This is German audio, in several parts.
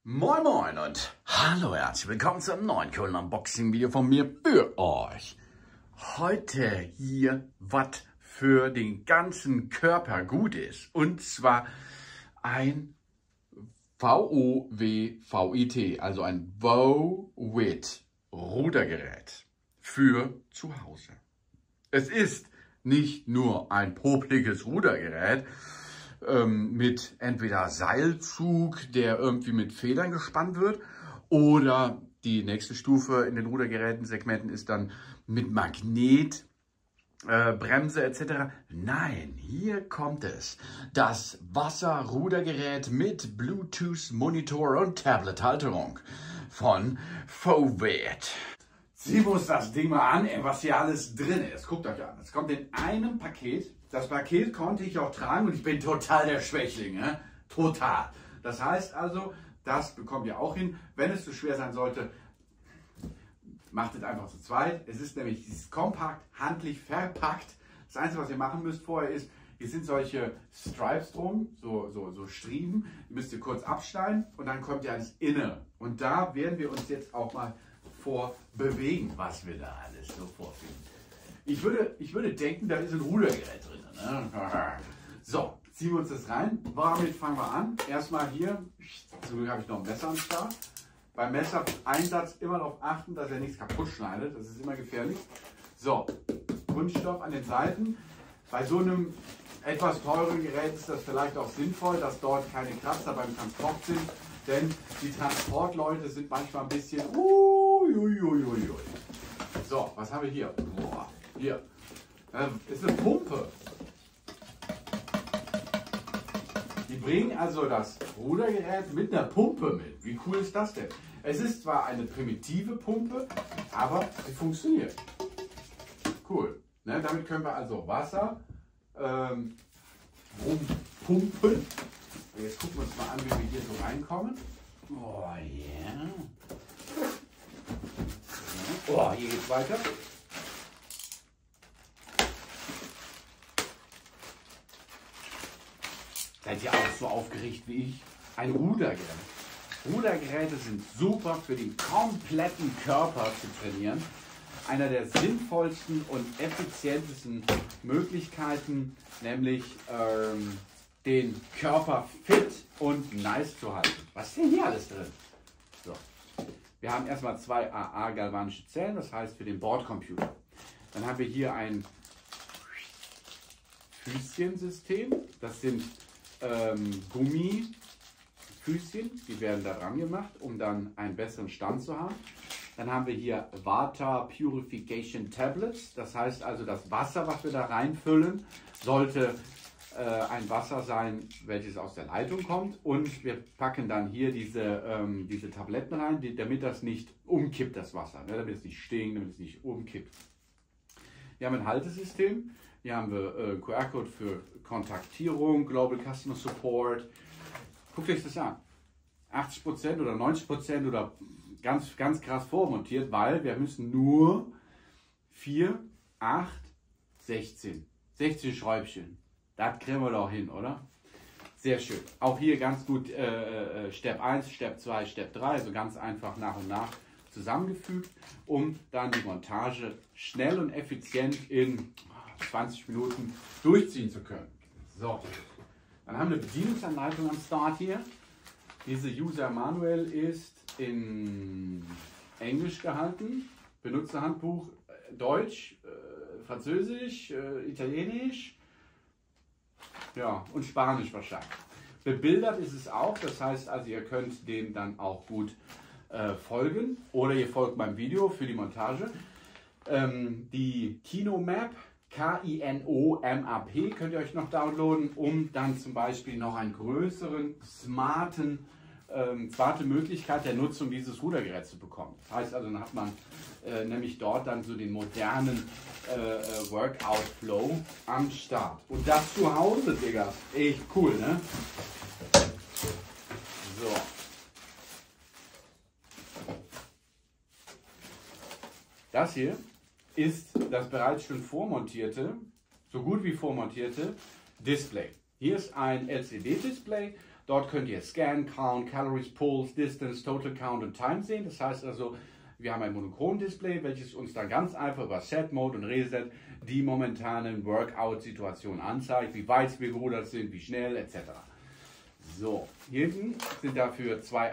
Moin Moin und hallo, herzlich willkommen zu einem neuen coolen Unboxing-Video von mir für euch. Heute hier, was für den ganzen Körper gut ist. Und zwar ein VOWVIT, also ein VOWIT Rudergerät für zu Hause. Es ist nicht nur ein popliges Rudergerät, mit entweder Seilzug, der irgendwie mit Federn gespannt wird, oder die nächste Stufe in den Rudergeräten-Segmenten ist dann mit Magnet, Bremse etc. Nein, hier kommt es. Das Wasserrudergerät mit Bluetooth-Monitor und Tablet-Halterung von VOWIT. Sieh uns das Ding mal an, was hier alles drin ist. Guckt euch an. Es kommt in einem Paket. Das Paket konnte ich auch tragen und ich bin total der Schwächling. Ne? Total. Das heißt also, das bekommt ihr auch hin. Wenn es zu schwer sein sollte, macht es einfach zu zweit. Es ist nämlich kompakt, handlich verpackt. Das Einzige, was ihr machen müsst vorher ist, hier sind solche Stripes drum, so Striemen. Die müsst ihr kurz abschneiden und dann kommt ihr ans Innere. Und da werden wir uns jetzt auch mal vorbewegen, was wir da alles so vorfinden. Ich würde denken, da ist ein Rudergerät drin. Ne? So, ziehen wir uns das rein. Womit fangen wir an? Erstmal hier, zum Glück habe ich noch ein Messer am Start. Beim Messereinsatz immer darauf achten, dass er nichts kaputt schneidet. Das ist immer gefährlich. So, Kunststoff an den Seiten. Bei so einem etwas teuren Gerät ist das vielleicht auch sinnvoll, dass dort keine Kratzer beim Transport sind. Denn die Transportleute sind manchmal ein bisschen uiuiuiui. So, was haben wir hier? Boah, hier. Ist eine Pumpe. Die bringen also das Rudergerät mit einer Pumpe mit. Wie cool ist das denn? Es ist zwar eine primitive Pumpe, aber sie funktioniert. Cool. Ne, damit können wir also Wasser rumpumpen. Jetzt gucken wir uns mal an, wie wir hier so reinkommen. Oh yeah. Oh, hier geht's weiter. Seid ihr auch so aufgeregt wie ich? Ein Rudergerät. Rudergeräte sind super für den kompletten Körper zu trainieren. Einer der sinnvollsten und effizientesten Möglichkeiten, nämlich den Körper fit und nice zu halten. Was ist denn hier alles drin? So. Wir haben erstmal zwei AA galvanische Zellen, das heißt für den Bordcomputer. Dann haben wir hier ein Füßchensystem. Das sind Gummifüßchen, die werden da dran gemacht, um dann einen besseren Stand zu haben. Dann haben wir hier Water Purification Tablets. Das heißt also, das Wasser, was wir da reinfüllen, sollte ein Wasser sein, welches aus der Leitung kommt. Und wir packen dann hier diese Tabletten rein, damit das nicht umkippt, das Wasser. Ne? Damit es nicht stinkt, damit es nicht umkippt. Wir haben ein Haltesystem. Hier haben wir QR-Code für Kontaktierung, Global Customer Support. Guckt euch das an. 80% oder 90% oder ganz krass vormontiert, weil wir müssen nur 4, 8, 16 Schräubchen. Das kriegen wir doch hin, oder? Sehr schön. Auch hier ganz gut Step 1, Step 2, Step 3, also ganz einfach nach und nach zusammengefügt, um dann die Montage schnell und effizient in 20 Minuten durchziehen zu können. So, dann haben wir eine Bedienungsanleitung am Start hier. Diese User Manual ist in Englisch gehalten, Benutzerhandbuch Deutsch, Französisch, Italienisch, ja, und Spanisch wahrscheinlich. Bebildert ist es auch, das heißt also, ihr könnt dem dann auch gut folgen oder ihr folgt meinem Video für die Montage. Die Kinomap, K-I-N-O-M-A-P, könnt ihr euch noch downloaden, um dann zum Beispiel noch einen größeren, smarte Möglichkeit der Nutzung dieses Rudergeräts zu bekommen. Das heißt also, dann hat man nämlich dort dann so den modernen Workout-Flow am Start. Und das zu Hause, Digga. Echt cool, ne? So. Das hier ist das bereits schon vormontierte, so gut wie vormontierte Display. Hier ist ein LCD-Display. Dort könnt ihr Scan, Count, Calories, Pulse, Distance, Total Count und Time sehen. Das heißt also, wir haben ein Monochrom-Display, welches uns dann ganz einfach über Set, Mode und Reset die momentanen Workout-Situationen anzeigt, wie weit wir gerudert sind, wie schnell etc. So, hier hinten sind dafür zwei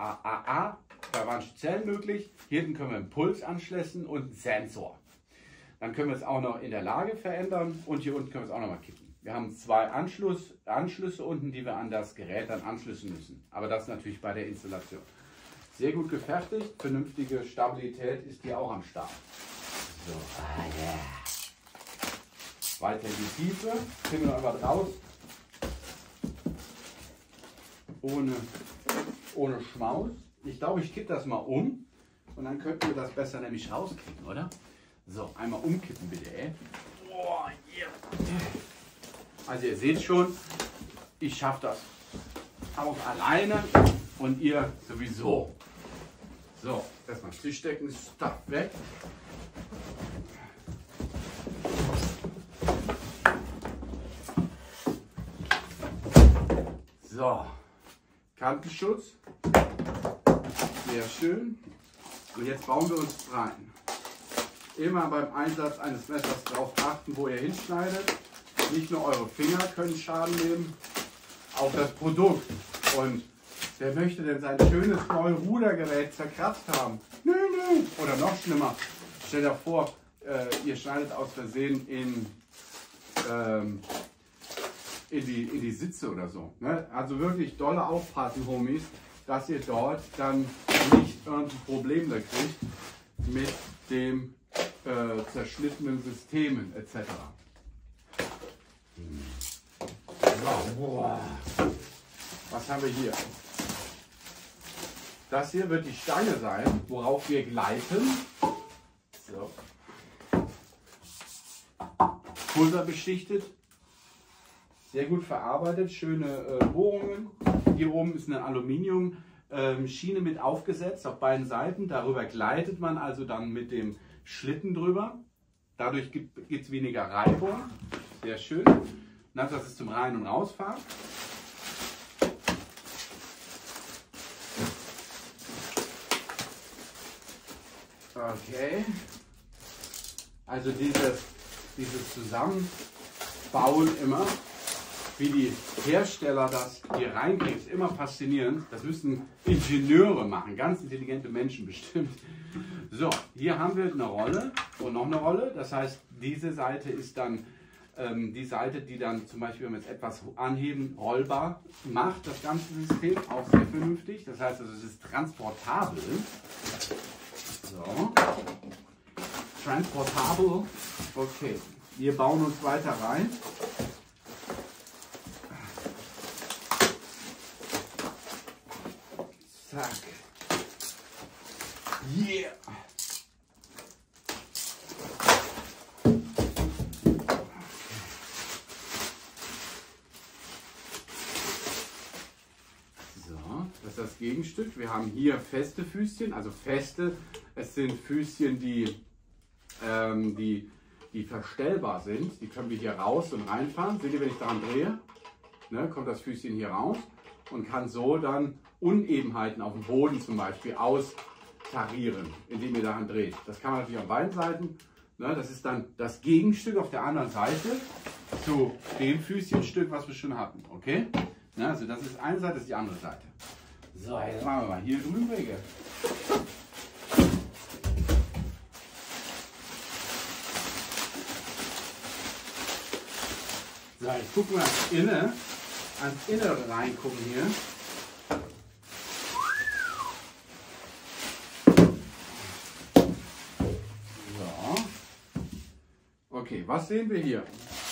Zellen möglich. Hier hinten können wir einen Puls anschließen und einen Sensor. Dann können wir es auch noch in der Lage verändern und hier unten können wir es auch noch mal kippen. Wir haben zwei Anschlüsse unten, die wir an das Gerät dann anschließen müssen. Aber das natürlich bei der Installation. Sehr gut gefertigt, vernünftige Stabilität ist hier auch am Start. So, weiter in die Tiefe, kriegen wir einfach raus. Ohne Schmaus. Ich glaube, ich kippe das mal um und dann könnten wir das besser nämlich rauskriegen, oder? So, einmal umkippen bitte, ey. Boah, yeah. Also ihr seht schon, ich schaffe das auch alleine und ihr sowieso. So, erstmal Tischdecken, Stuff weg. So, Kantenschutz, sehr schön. Und jetzt bauen wir uns rein. Immer beim Einsatz eines Messers darauf achten, wo ihr hinschneidet. Nicht nur eure Finger können Schaden nehmen, auch das Produkt. Und wer möchte denn sein schönes neues Rudergerät zerkratzt haben? Nö, nö. Oder noch schlimmer, stellt euch vor, ihr schneidet aus Versehen in die Sitze oder so. Ne? Also wirklich dolle aufpassen, Homies, dass ihr dort dann nicht irgendein Problem da kriegt mit dem zerschnittenen Systemen etc. So, was haben wir hier? Das hier wird die Stange sein, worauf wir gleiten. So. Pulverbeschichtet. Sehr gut verarbeitet, schöne Bohrungen. Hier oben ist eine Aluminium-Schiene mit aufgesetzt auf beiden Seiten. Darüber gleitet man also dann mit dem Schlitten drüber. Dadurch gibt es weniger Reibung. Sehr schön. Und das ist zum Rein- und Rausfahren. Okay. Also dieses Zusammenbauen immer, wie die Hersteller das hier reinkriegen, ist immer faszinierend. Das müssen Ingenieure machen, ganz intelligente Menschen bestimmt. So, hier haben wir eine Rolle und noch eine Rolle. Das heißt, diese Seite ist dann die Seite, die dann zum Beispiel, wenn wir jetzt etwas anheben, rollbar macht, das ganze System, auch sehr vernünftig. Das heißt, also, es ist transportabel. So. Transportabel. Okay, wir bauen uns weiter rein. Zack. Yeah. Das ist das Gegenstück. Wir haben hier feste Füßchen, also feste. Es sind Füßchen, die verstellbar sind. Die können wir hier raus und reinfahren. Seht ihr, wenn ich daran drehe, ne, kommt das Füßchen hier raus und kann so dann Unebenheiten auf dem Boden zum Beispiel austarieren, indem ihr daran dreht. Das kann man natürlich an beiden Seiten. Ne, das ist dann das Gegenstück auf der anderen Seite zu dem Füßchenstück, was wir schon hatten. Okay? Ne, also das ist eine Seite, das ist die andere Seite. So, jetzt machen wir mal hier drüben Wege. So, ich gucke mal ans Innere reingucken hier. So. Okay, was sehen wir hier?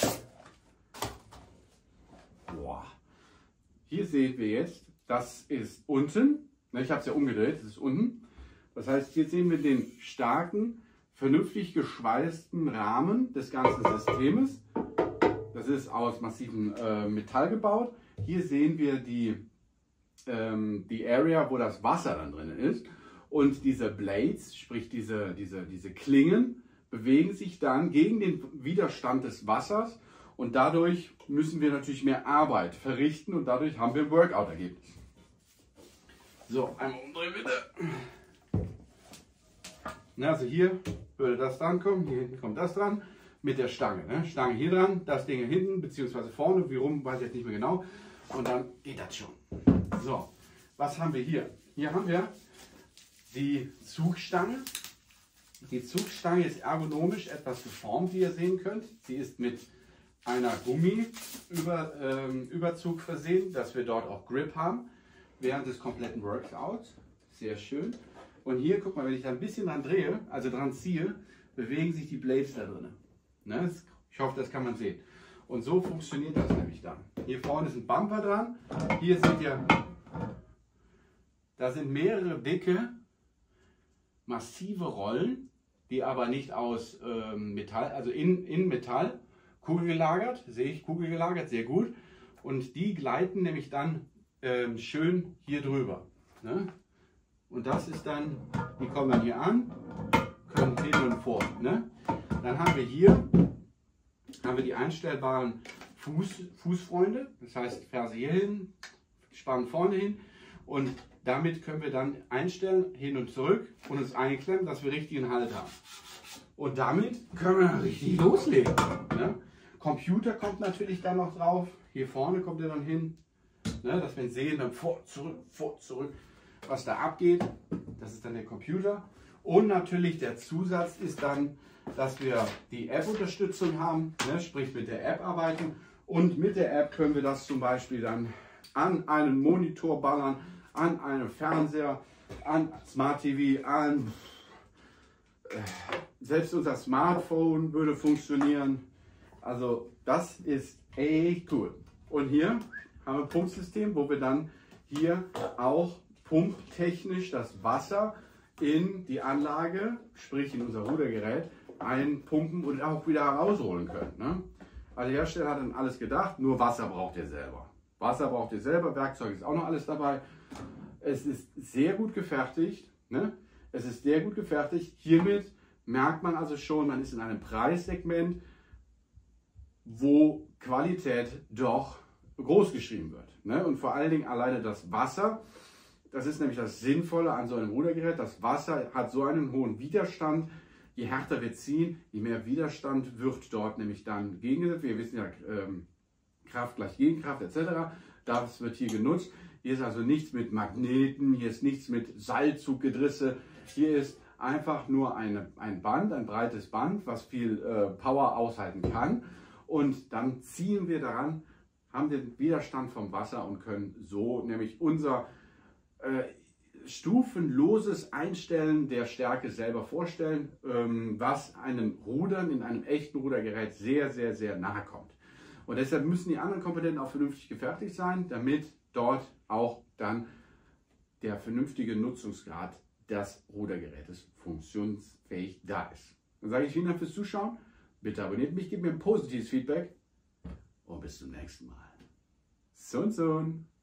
Boah. Hier sehen wir jetzt, das ist unten. Ich habe es ja umgedreht, das ist unten. Das heißt, hier sehen wir den starken, vernünftig geschweißten Rahmen des ganzen Systems. Das ist aus massivem Metall gebaut. Hier sehen wir die Area, wo das Wasser dann drin ist. Und diese Blades, sprich diese Klingen, bewegen sich dann gegen den Widerstand des Wassers Und dadurch müssen wir natürlich mehr Arbeit verrichten und dadurch haben wir ein Workout-Ergebnis. So, einmal umdrehen bitte. Na, also hier würde das dran kommen, hier hinten kommt das dran mit der Stange. Ne? Stange hier dran, das Ding hinten bzw. vorne, wie rum, weiß ich jetzt nicht mehr genau. Und dann geht das schon. So, was haben wir hier? Hier haben wir die Zugstange. Die Zugstange ist ergonomisch etwas geformt, wie ihr sehen könnt. Sie ist mit einer Gummiüberzug versehen, dass wir dort auch Grip haben während des kompletten Workouts. Sehr schön. Und hier, guck mal, wenn ich da ein bisschen dran drehe, also dran ziehe, bewegen sich die Blades da drin. Ne? Ich hoffe, das kann man sehen. Und so funktioniert das nämlich dann. Hier vorne ist ein Bumper dran. Hier seht ihr, da sind mehrere dicke, massive Rollen, die aber nicht aus Metall, also in Metall, kugelgelagert, sehe ich kugelgelagert, sehr gut. Und die gleiten nämlich dann schön hier drüber. Ne? Und das ist dann, die kommen dann hier an, können hin und vor. Ne? Dann haben wir hier die einstellbaren Fußfreunde, das heißt Ferse hier hin, Spann vorne hin und damit können wir dann einstellen, hin und zurück und uns einklemmen, dass wir richtigen Halt haben. Und damit können wir dann richtig loslegen. Ne? Computer kommt natürlich dann noch drauf, hier vorne kommt er dann hin, ne? Dass wir sehen, dann vor, zurück, was da abgeht. Das ist dann der Computer. Und natürlich der Zusatz ist dann, dass wir die App-Unterstützung haben, ne? Sprich mit der App arbeiten. Und mit der App können wir das zum Beispiel dann an einen Monitor ballern, an einen Fernseher, an Smart TV, an selbst unser Smartphone würde funktionieren. Also das ist echt cool. Und hier haben wir ein Pumpsystem, wo wir dann hier auch pumptechnisch das Wasser in die Anlage, sprich in unser Rudergerät, einpumpen und auch wieder herausholen können. Ne? Also der Hersteller hat dann alles gedacht, nur Wasser braucht ihr selber. Wasser braucht ihr selber, Werkzeug ist auch noch alles dabei. Es ist sehr gut gefertigt. Ne? Es ist sehr gut gefertigt. Hiermit merkt man also schon, man ist in einem Preissegment, wo Qualität doch groß geschrieben wird. Ne? Und vor allen Dingen alleine das Wasser, das ist nämlich das Sinnvolle an so einem Rudergerät. Das Wasser hat so einen hohen Widerstand. Je härter wir ziehen, je mehr Widerstand wird dort nämlich dann gegengesetzt. Wir wissen ja, Kraft gleich Gegenkraft etc. Das wird hier genutzt. Hier ist also nichts mit Magneten, hier ist nichts mit Seilzuggedrisse. Hier ist einfach nur ein Band, ein breites Band, was viel Power aushalten kann. Und dann ziehen wir daran, haben den Widerstand vom Wasser und können so nämlich unser stufenloses Einstellen der Stärke selber vorstellen, was einem Rudern in einem echten Rudergerät sehr, sehr, sehr nahe kommt. Und deshalb müssen die anderen Komponenten auch vernünftig gefertigt sein, damit dort auch dann der vernünftige Nutzungsgrad des Rudergerätes funktionsfähig da ist. Dann sage ich vielen Dank fürs Zuschauen. Bitte abonniert mich, gebt mir ein positives Feedback und bis zum nächsten Mal. Sun Sun.